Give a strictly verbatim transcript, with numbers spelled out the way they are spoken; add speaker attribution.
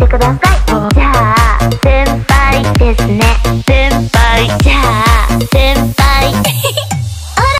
Speaker 1: てください。じゃあ